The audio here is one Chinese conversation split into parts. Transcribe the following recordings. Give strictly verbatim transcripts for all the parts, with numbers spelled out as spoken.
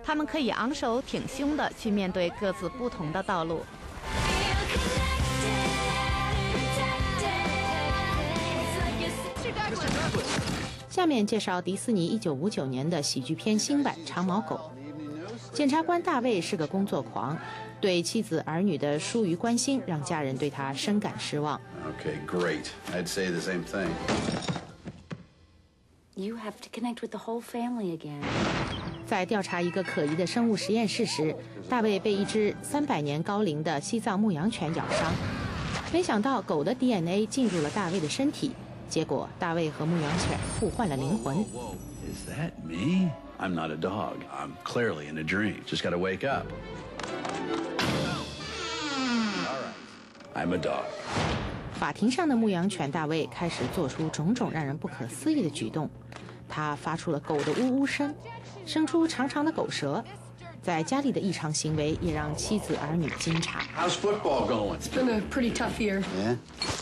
他们可以昂首挺胸地去面对各自不同的道路。下面介绍迪士尼一九五九年的喜剧片新版《长毛狗》。检察官大卫是个工作狂，对妻子儿女的疏于关心让家人对他深感失望。 Okay, great. I'd say the same thing. You have to connect with the whole family again. 在调查一个可疑的生物实验室时，大卫被一只三百年高龄的西藏牧羊犬咬伤。没想到狗的 D N A 进入了大卫的身体，结果大卫和牧羊犬互换了灵魂。 Is that me? I'm not a dog. I'm clearly in a dream. Just gotta wake up. All right. I'm a dog. 法庭上的牧羊犬大卫开始做出种种让人不可思议的举动，他发出了狗的呜呜声，生出长长的狗舌。在家里的异常行为也让妻子儿女惊诧。 How's football going? It's been a pretty tough year. Yeah.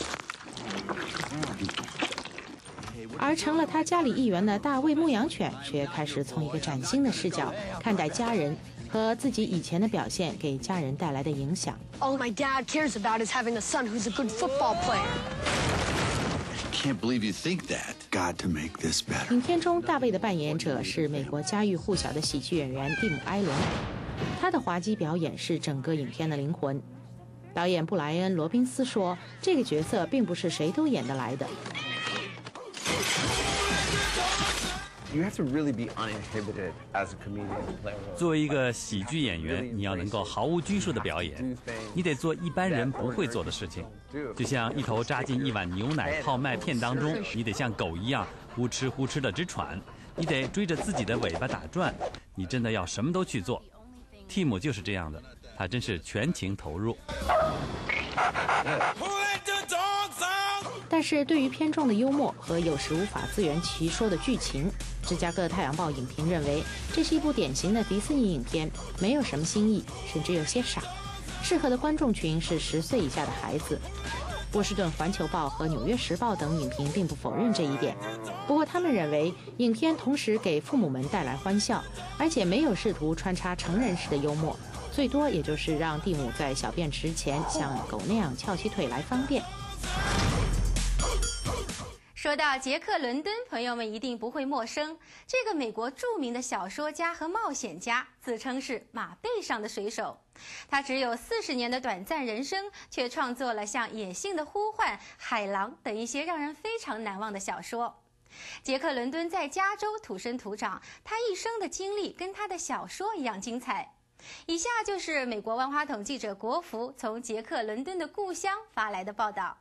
而成了他家里一员的大卫牧羊犬却开始从一个崭新的视角看待家人和自己以前的表现给家人带来的影响。 All my dad cares about is having a son who's a good football player. I can't believe you think that. Got to make this better. 影片中大卫的扮演者是美国家喻户晓的喜剧演员蒂姆·埃伦，他的滑稽表演是整个影片的灵魂。导演布莱恩·罗宾斯说，这个角色并不是谁都演得来的。 You have to really be uninhibited as a comedian to play a role. 作为一个喜剧演员，你要能够毫无拘束地表演，你得做一般人不会做的事情，就像一头扎进一碗牛奶泡麦片当中，你得像狗一样呼哧呼哧地直喘，你得追着自己的尾巴打转，你真的要什么都去做。蒂姆就是这样的，他真是全情投入。 但是对于片中的幽默和有时无法自圆其说的剧情，芝加哥太阳报影评认为这是一部典型的迪士尼影片，没有什么新意，甚至有些傻，适合的观众群是十岁以下的孩子。波士顿环球报和纽约时报等影评并不否认这一点，不过他们认为影片同时给父母们带来欢笑，而且没有试图穿插成人式的幽默，最多也就是让蒂姆在小便池前像狗那样翘起腿来方便。 说到杰克·伦敦，朋友们一定不会陌生。这个美国著名的小说家和冒险家，自称是马背上的水手。他只有四十年的短暂人生，却创作了像《野性的呼唤》《海狼》等一些让人非常难忘的小说。杰克·伦敦在加州土生土长，他一生的经历跟他的小说一样精彩。以下就是美国万花筒记者国福从杰克·伦敦的故乡发来的报道。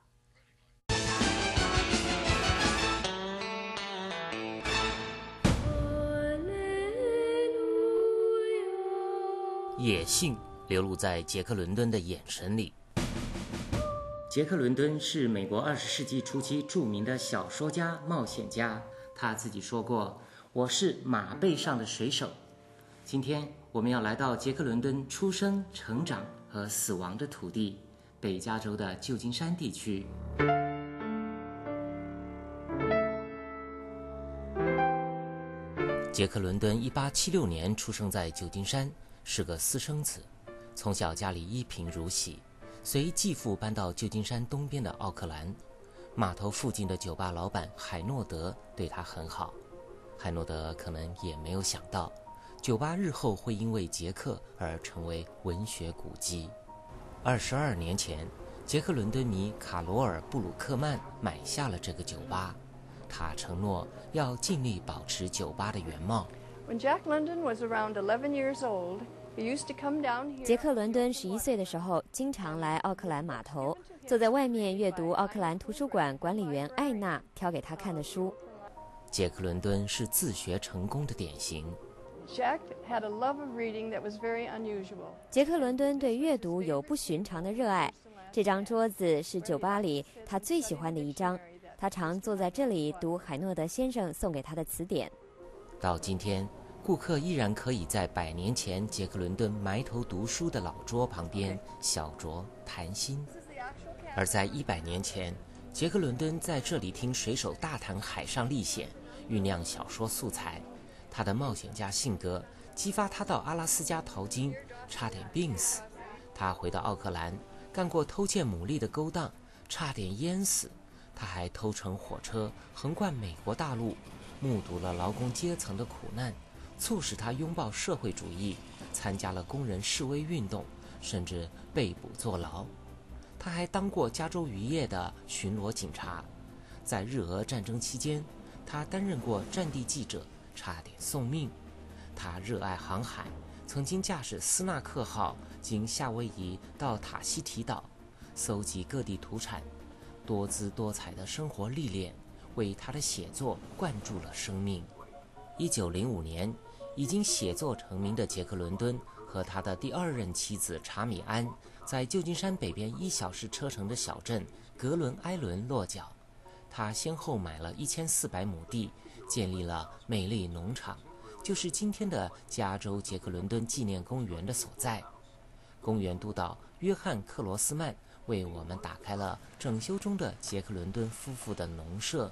野性流露在杰克·伦敦的眼神里。杰克·伦敦是美国二十世纪初期著名的小说家、冒险家。他自己说过：“我是马背上的水手。”今天我们要来到杰克·伦敦出生、成长和死亡的土地——北加州的旧金山地区。杰克·伦敦一八七六年出生在旧金山。是个私生子，从小家里一贫如洗，随继父搬到旧金山东边的奥克兰。码头附近的酒吧老板海诺德对他很好，海诺德可能也没有想到，酒吧日后会因为杰克而成为文学古迹。二十二年前，杰克伦敦尼卡罗尔布鲁克曼买下了这个酒吧，他承诺要尽力保持酒吧的原貌。 When Jack London was around eleven years old, he used to come down here. 杰克·伦敦十一岁的时候，经常来奥克兰码头，坐在外面阅读奥克兰图书馆管理员艾娜挑给他看的书。 杰克·伦敦是自学成功的典型。 Jack had a love of reading that was very unusual. 杰克·伦敦对阅读有不寻常的热爱。这张桌子是酒吧里他最喜欢的一张，他常坐在这里读海诺德先生送给他的词典。 到今天，顾客依然可以在百年前杰克·伦敦埋头读书的老桌旁边小酌谈心，而在一百年前，杰克·伦敦在这里听水手大谈海上历险，酝酿小说素材。他的冒险家性格激发他到阿拉斯加淘金，差点病死。他回到奥克兰，干过偷窃牡蛎的勾当，差点淹死。他还偷乘火车横贯美国大陆，目睹了劳工阶层的苦难，促使他拥抱社会主义，参加了工人示威运动，甚至被捕坐牢。他还当过加州渔业的巡逻警察。在日俄战争期间，他担任过战地记者，差点送命。他热爱航海，曾经驾驶斯纳克号经夏威夷到塔希提岛，搜集各地土产。多姿多彩的生活历练为他的写作灌注了生命。一九零五年，已经写作成名的杰克·伦敦和他的第二任妻子查米安在旧金山北边一小时车程的小镇格伦埃伦落脚。他先后买了一千四百亩地，建立了美丽农场，就是今天的加州杰克伦敦纪念公园的所在。公园督导约翰·克罗斯曼为我们打开了整修中的杰克伦敦夫妇的农舍。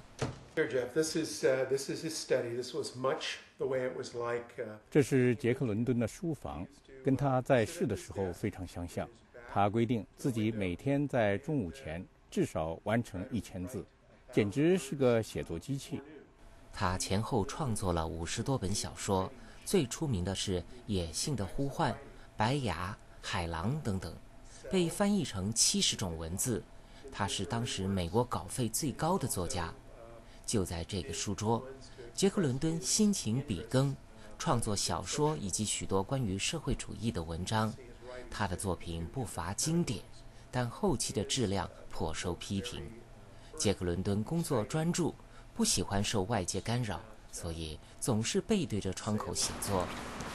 这是杰克伦敦的书房，跟他在世的时候非常相像。他规定自己每天在中午前至少完成一千字，简直是个写作机器。 他前后创作了五十多本小说，最出名的是《野性的呼唤》《白牙》《海狼》等等，被翻译成七十种文字。他是当时美国稿费最高的作家。就在这个书桌，杰克伦敦辛勤笔耕，创作小说以及许多关于社会主义的文章。他的作品不乏经典，但后期的质量颇受批评。杰克伦敦工作专注，不喜欢受外界干扰，所以总是背对着窗口写作。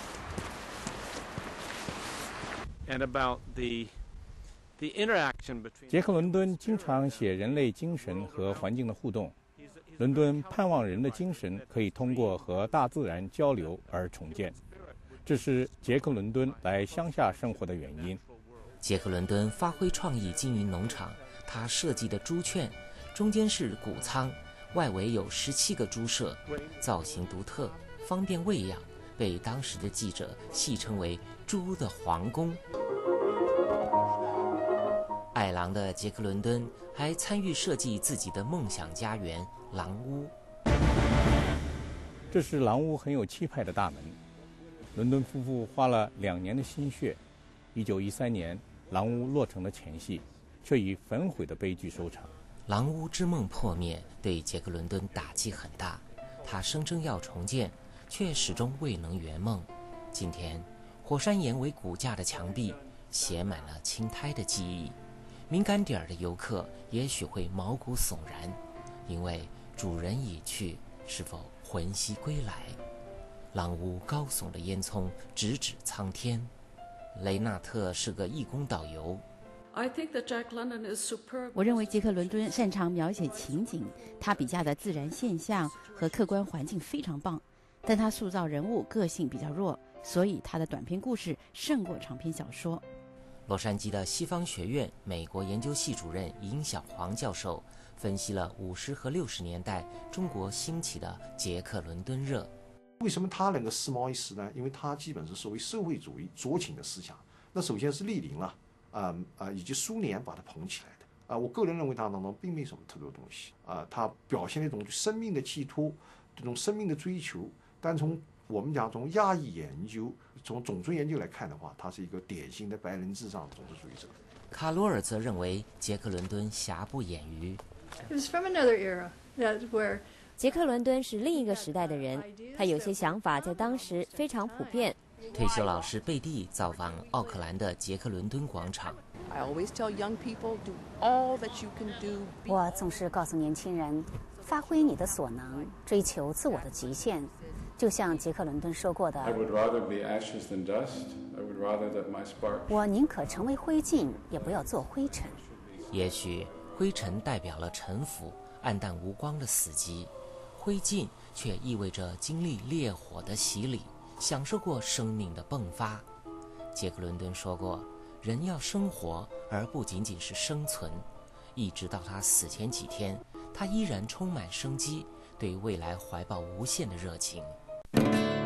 杰克伦敦经常写人类精神和环境的互动。伦敦盼望人的精神可以通过和大自然交流而重建，这是杰克伦敦来乡下生活的原因。 杰克伦敦发挥创意经营农场，他设计的猪圈中间是谷仓，外围有十七个猪舍，造型独特，方便喂养，被当时的记者戏称为猪的皇宫。爱狼的杰克伦敦还参与设计自己的梦想家园狼屋。 这是狼屋很有气派的大门。伦敦夫妇花了两年的心血，一九一三年狼屋落成的前夕，却以焚毁的悲剧收场。 狼屋之梦破灭，对杰克伦敦打击很大。他声称要重建，却始终未能圆梦。今天，火山岩为骨架的墙壁写满了青苔的记忆。敏感点儿的游客也许会毛骨悚然，因为主人已去，是否魂兮归来？狼屋高耸的烟囱直指苍天。雷纳特是个义工导游。 我认为杰克伦敦擅长描写情景，他笔下的自然现象和客观环境非常棒，但他塑造人物个性比较弱，所以他的短篇故事胜过长篇小说。 洛杉矶的西方学院美国研究系主任尹小黄教授分析了五十和六十年代中国兴起的杰克伦敦热。 为什么他能够时髦一时呢？因为他基本是所谓社会主义酌情的思想。那首先是列宁了，啊、呃、啊，以及苏联把它捧起来的啊、呃。我个人认为他当中并没什么特别的东西啊、呃，他表现了一种生命的寄托，这种生命的追求。但从我们讲从亚裔研究、从种族研究来看的话，他是一个典型的白人至上的种族主义者。 卡罗尔则认为杰克伦敦瑕不掩瑜。 It was from another era, that's where 杰克伦敦是另一个时代的人，他有些想法在当时非常普遍。 退休老师贝蒂造访奥克兰的杰克伦敦广场。 我总是告诉年轻人，发挥你的所能，追求自我的极限。就像杰克伦敦说过的，我宁可成为灰烬，也不要做灰尘。 也许灰尘代表了沉浮、暗淡无光的死寂，灰烬却意味着经历烈火的洗礼，享受过生命的迸发。杰克伦敦说过，人要生活，而不仅仅是生存。一直到他死前几天，他依然充满生机，对未来怀抱无限的热情。